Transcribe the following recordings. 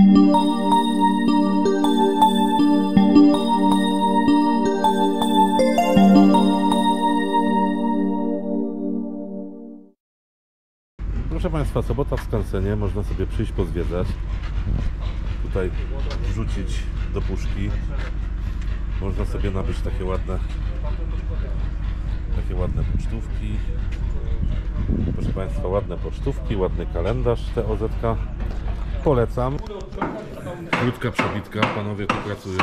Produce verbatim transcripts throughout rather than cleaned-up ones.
Proszę Państwa, sobota w skansenie, można sobie przyjść pozwiedzać. Tutaj wrzucić do puszki. Można sobie nabyć takie ładne takie ładne pocztówki. Proszę Państwa, ładne pocztówki, ładny kalendarz T O Z K. Polecam. Krótka przebitka, panowie tu pracują.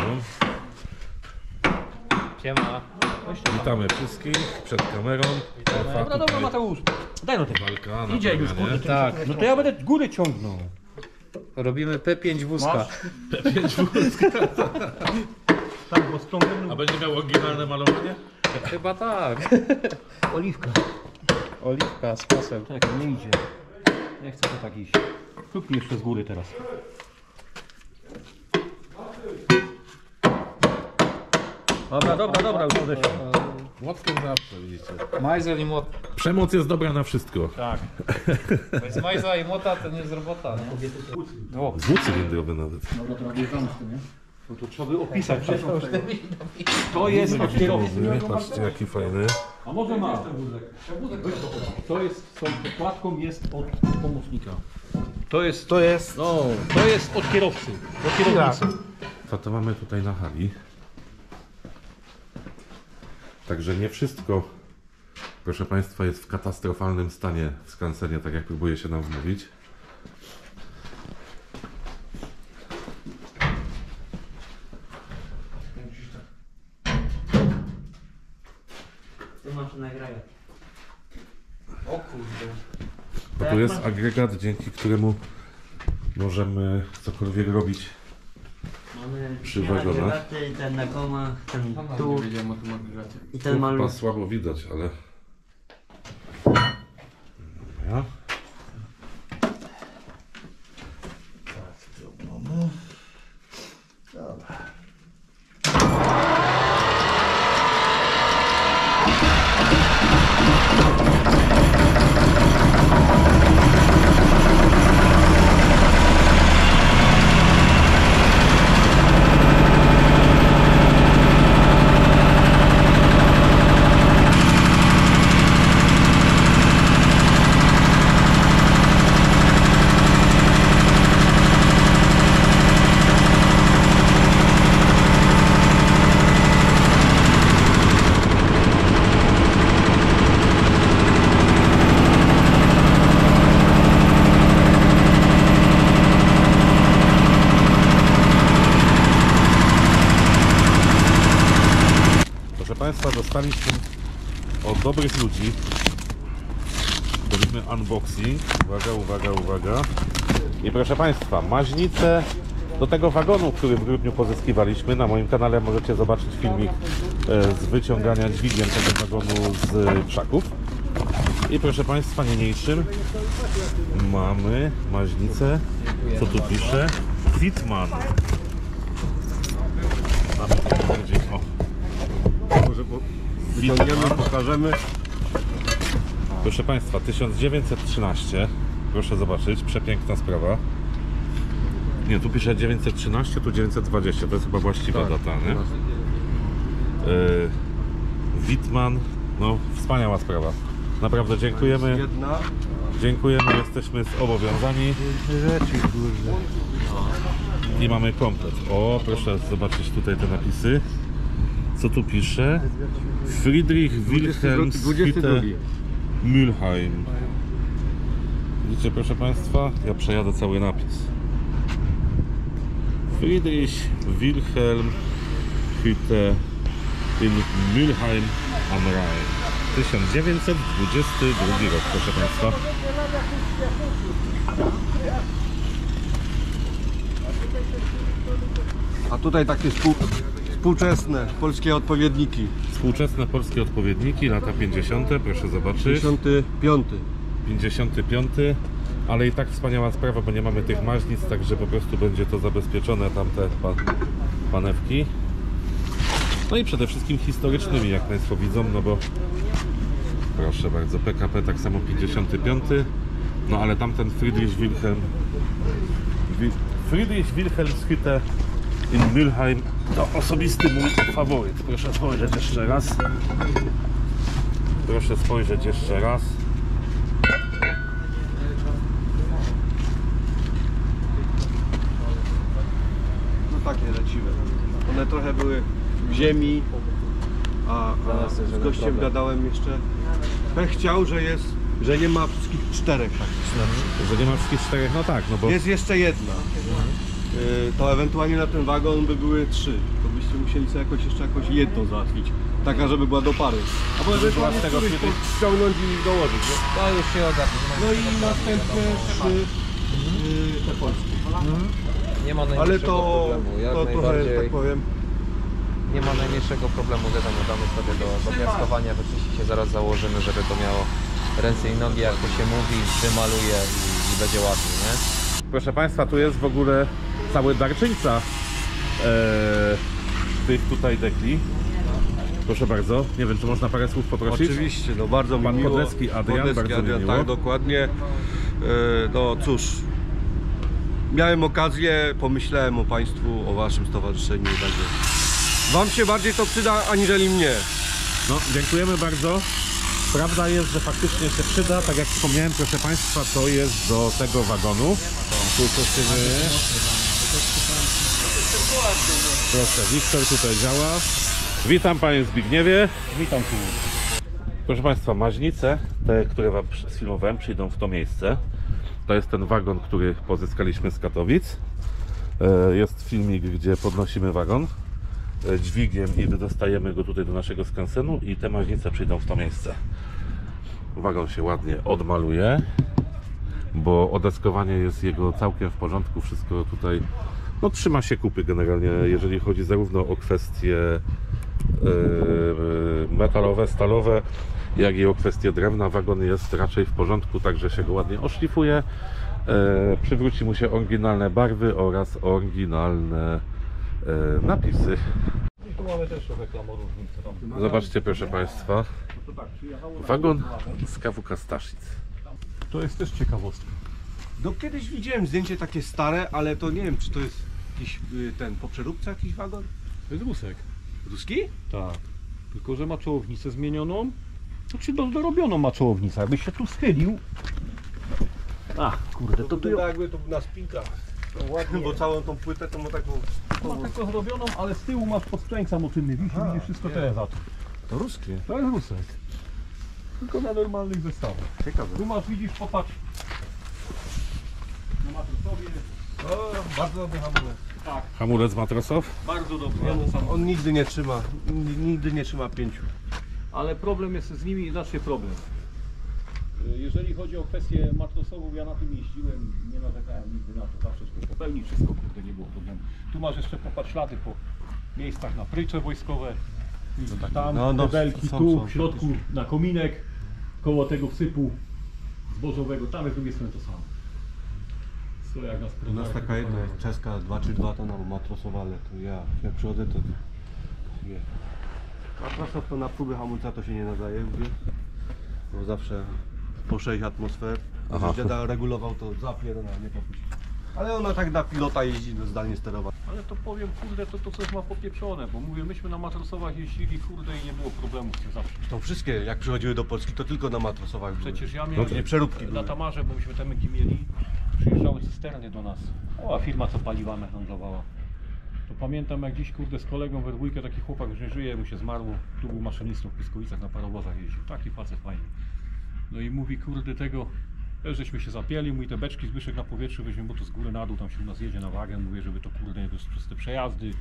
Siema. Witamy wszystkich przed kamerą. Dobra, dobra, Mateusz. Daj no tego. Walka na Idzie już, plemianie. kurde. Tak, no to ja będę górę ciągnął. Robimy P pięć wózka. P pięć wózka. Tak, bo strągłem A będzie miał oryginalne malowanie? Chyba tak. oliwka. Oliwka z pasem. Czekaj, nie idzie. Nie chcę to tak iść. Stuknij jeszcze z góry teraz. Dobra, dobra, dobra, już odeszło. Młotkiem zawsze, widzicie. Majzel i młot. Przemoc jest dobra na wszystko. Tak. Bez majza i młota to nie jest robota, nie? O, Dwucylindrowy nawet. No to trzeba by opisać. To jest od kierowcy. Patrzcie, jaki fajny. A może ma. To jest, z tą podkładką jest od pomocnika. To jest, To jest... no, to jest od kierowcy. Od kierownicy. Co to mamy tutaj na hali? Także nie wszystko, proszę Państwa, jest w katastrofalnym stanie w skansenie, tak jak próbuje się nam wmówić. Tu masz nagrać. o kurde. Bo tu jest agregat, dzięki któremu możemy cokolwiek robić. Mamy Przy dwie wagonach. agregaty, ten na komach, ten tu i ten Tu maluch. chyba słabo widać, ale... Ja? Proszę Państwa, dostaliśmy od dobrych ludzi. Robimy unboxing. Uwaga, uwaga, uwaga. I proszę Państwa, maźnicę do tego wagonu, który w grudniu pozyskiwaliśmy. Na moim kanale możecie zobaczyć filmik z wyciągania dźwigiem tego wagonu z krzaków. I proszę Państwa, niniejszym mamy maźnicę. Co tu pisze? Wittmann. Mamy to bardziej. O. Może po... wyciągniemy, pokażemy. Proszę Państwa, tysiąc dziewięćset trzynaście, proszę zobaczyć, przepiękna sprawa. Nie, tu pisze dziewięćset trzynaście, tu dziewięćset dwadzieścia, to jest chyba właściwa Tak, data, nie? tak. Yy, Wittmann, no wspaniała sprawa. Naprawdę dziękujemy, Jedna. dziękujemy, jesteśmy zobowiązani Rzeczy, kurde. i mamy komplet. O, proszę zobaczyć tutaj te napisy. Co tu pisze? Friedrich Wilhelm dwudziesty drugi. Mülheim. Widzicie, proszę Państwa? Ja przejadę cały napis. Friedrich Wilhelm Hütte in Mülheim am Rhein. tysiąc dziewięćset dwudziesty drugi rok, proszę Państwa. A tutaj takie współ... współczesne polskie odpowiedniki. Współczesne polskie odpowiedniki, lata pięćdziesiąte, proszę zobaczyć. pięćdziesiąty piąty. pięćdziesiąty piąty, ale i tak wspaniała sprawa, bo nie mamy tych maźnic, także po prostu będzie to zabezpieczone, tamte pan, panewki. No i przede wszystkim historycznymi, jak Państwo widzą, no bo proszę bardzo, P K P tak samo pięćdziesiąty piąty, no ale tamten Friedrich Wilhelm Friedrich Wilhelmshütte in Mülheim to osobisty mój faworyt. Proszę spojrzeć jeszcze raz. Proszę spojrzeć jeszcze raz. No takie leciwe. One trochę były w ziemi, a, a z gościem gadałem jeszcze. Pech chciał, że jest, że nie ma wszystkich czterech takich. Że nie ma wszystkich czterech, no tak, no bo Jest jeszcze jedna. Y, To ewentualnie na ten wagon by były trzy. To byście musieli sobie jakoś jeszcze jakoś jedną załatwić. Taka, żeby była do pary. A bo ewentualnie z tego któryś kiedy- ściągnąć i dołożyć. Nie? To już się ogarnie. No i następne trzy y, te polskie. Nie ma Ale najmniejszego to, problemu. Jak to trochę, najbardziej tak powiem, nie ma najmniejszego problemu. Wiadomo, damy sobie do, do piaskowania, wyczyścicie, zaraz założymy, żeby to miało ręce i nogi, jak to się mówi, wymaluje i, i będzie ładnie, nie? proszę Państwa, tu jest w ogóle cały darczyńca e, tych tutaj dekli. Proszę bardzo, nie wiem, czy można parę słów poprosić? oczywiście, no bardzo mi Pan miło. Podlecki Adrian, Podlecki bardzo mi Adrian, miło. tak, dokładnie. E, no cóż, miałem okazję, pomyślałem o Państwu, o Waszym stowarzyszeniu, także Wam się bardziej to przyda, aniżeli mnie. No, dziękujemy bardzo. Prawda jest, że faktycznie się przyda, tak jak wspomniałem, proszę Państwa, to jest do tego wagonu. Tu kościemy. Proszę, Wiktor tutaj działa. Witam Panie Zbigniewie. Witam tu. Proszę Państwa, maźnice, te, które Wam sfilmowałem, przyjdą w to miejsce. To jest ten wagon, który pozyskaliśmy z Katowic. E, Jest filmik, gdzie podnosimy wagon e, dźwigiem i wydostajemy go tutaj do naszego skansenu i te maźnice przyjdą w to miejsce. Wagon się ładnie odmaluje, bo odeskowanie jest jego całkiem w porządku. Wszystko tutaj no, trzyma się kupy generalnie, jeżeli chodzi zarówno o kwestie yy, metalowe, stalowe, jak i o kwestie drewna. Wagon jest raczej w porządku, także się go ładnie oszlifuje. Yy, przywróci mu się oryginalne barwy oraz oryginalne yy, napisy. I tu mamy też reklamę różnicę. Zobaczcie, proszę Państwa, wagon z K W K Staszic. To jest też ciekawostka. No kiedyś widziałem zdjęcie takie stare, ale to nie wiem, czy to jest jakiś y, ten, po przeróbce jakiś wagon? To jest rusek. Ruski? Tak. Tylko, że ma czołownicę zmienioną. Znaczy do, dorobioną ma czołownicę. Jakbyś się tu schylił. A, kurde, to tu jakby to na spinkach. Bo całą tą płytę to ma taką... ma taką zrobioną, ale z tyłu masz podsprzęgca moczynny. Widzisz, widzisz wszystko to jest za to. To ruskie. To jest rusek. Tylko na normalnych zestawach. Ciekawe. Tu masz, widzisz, popatrz. Na matrycowie. O, bardzo dobry hamulec. Tak, Hamulec Matrosow. bardzo dobry. On, on nigdy nie trzyma, n- nigdy nie trzyma pięciu. Ale problem jest z nimi, znacznie problem. Jeżeli chodzi o kwestię matrosową, ja na tym jeździłem, nie narzekałem nigdy na to, zawsze szło popełnić wszystko, kurde, nie było problemu. Tu masz jeszcze popatrz ślady po miejscach na prycze wojskowe, tam no, no, belki, są, tu są, w środku na kominek, koło tego wsypu zbożowego, tam jest z drugiej strony to samo. Co jak nas U nas taka jedna jest czeska dwa trzy dwa to na matrosowa, ale to ja jak przychodzę to nie. Matrosow to na próby hamulca to się nie nadaje, mówię. Bo zawsze po sześć atmosfer. Aha. Aha. Dziada regulował to zapierdala, nie popuści. Ale ona tak na pilota jeździ, no zdalnie sterować. Ale to powiem, kurde, to, to coś ma popieprzone, bo mówię, myśmy na matrosowach jeździli, kurde, i nie było problemów z tym zawsze. To wszystkie jak przychodziły do Polski to tylko na matrosowach były. Przecież ja No miałem to nie przeróbki na były. Tamarze, bo myśmy te mygi mieli, przyjeżdżały cysterny do nas. O, a firma co paliwami handlowała. To pamiętam jak dziś, kurde, z kolegą we dwójkę, taki chłopak już nie żyje, mu się zmarło, tu był maszynistą w Piskowicach, na parowozach jeździł, taki facet fajny. No i mówi, kurde, tego, też żeśmy się zapieli, mówi, te beczki Zbyszek na powietrzu weźmie, bo to z góry na dół, tam się u nas jedzie na wagę, mówię, żeby to, kurde, nie przez te przejazdy.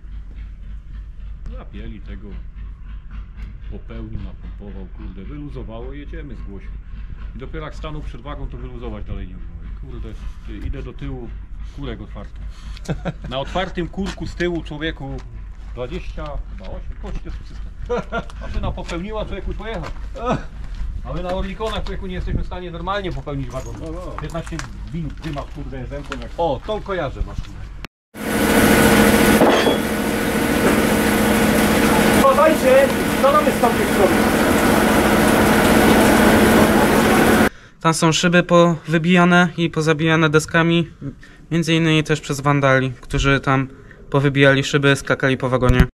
Zapieli tego, popełnił, napompował, kurde, wyluzowało i jedziemy z głośno. I dopiero jak stanął przed wagą, to wyluzować dalej nie umiem. Kurde, ty, idę do tyłu, kurek otwarty. Na otwartym kurku z tyłu człowieku dwadzieścia, chyba osiem, kości jest system. Maszyna popełniła, człowieku pojechał. A my na Orlikonach, człowieku, nie jesteśmy w stanie normalnie popełnić wagon. piętnaście minut dymasz, kurde, zemką jak... O, tą kojarzę maszynę. Uważajcie, co nam jest z tamtej strony? Tam są szyby powybijane i pozabijane deskami, między innymi też przez wandali, którzy tam powybijali szyby, skakali po wagonie.